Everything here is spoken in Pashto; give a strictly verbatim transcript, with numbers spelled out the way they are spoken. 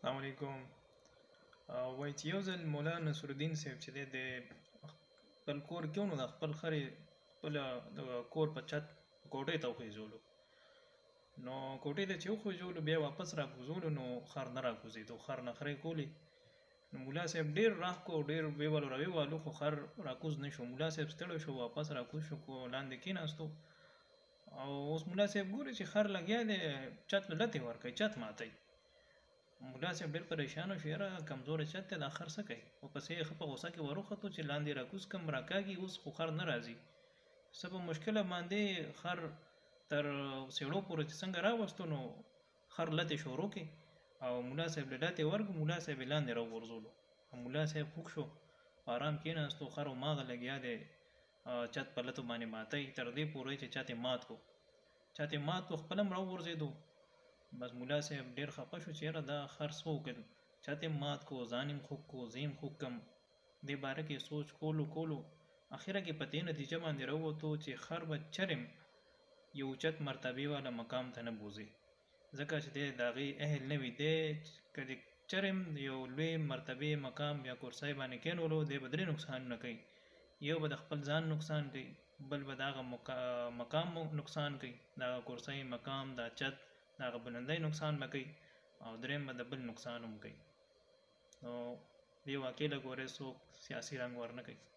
السلام علیکم. وایي چې یو ځل مولا نصرالدین صاحب چې دی د خپل کور کې و نو د خپل خر یې خپله د کور په چت کوټې ته وخېژولو. نو کوټې ته چې وخېژولو بیا یې واپس راکوزولو نو خر نه راکوزېدو، خر نخرې کولې. نو ملا صاحب ډېر راح کو ډېر ویې والو راویې والو خو خر راکوز نه شو. ملا صاحب ستړی شو واپس راکوز شو، لاندې کېناستو او اوس ملا صاحب ګوري چې خر لګیا دی چت له لتې ورکوي، چت ماتوي. ملا صاحب ډېر پریشانه شو، یاره کمزوری چت دی دا خر څه کوي. ورپسې یې ښه په غوسه کې وروختو چې لاندې راکوز کړم راکاږي اوس خو خر نه راځي. څه په مشکله باندې خر تر سېړو پورې چې څنګه راوستو نو خر لتې شروع کړې او ملا صاحب له لتې ورکړو، ملا صاحب یې لاندې راوغورځولو. ملا صاحب خوږ شو، په ارام کېناستو، خر هماغه لګیا دی چت په لتو باندې ماتوي تر دې پورې چې چت یې مات کړو. چت یې مات کړو خپله هم راوغورځېدو. بس ملا صاحب ډېر خفه شو چې یاره دا خر څه وکړ، چت یې مات کړو، ځان یې خوږ کړو، زه یې خوږ کړم. دې باره کې سوچ کولو کولو اخره کې په دې نتیجه باندې راووتو چې خر به چرم یو اوچت مرتبې والا مقام ته نه بوځي، ځکه چې دی د هغې اهل نه وي. دی که د چرم یو لوی مرتبې مقام یا کرسۍ باندې کېنولو دی به درې نقصانونه کوي. یو به د خپل ځان نقصان کوي، بل به د هغه مقام نقصان کوي، د هغه کرسۍ مقام دا چت د هغه بلندۍ نقصان به کوي او درېیم به د بل نقصان هم کوي. نو دې واقعې له ګورې څوک سیاسي رنګ ورنه کوي.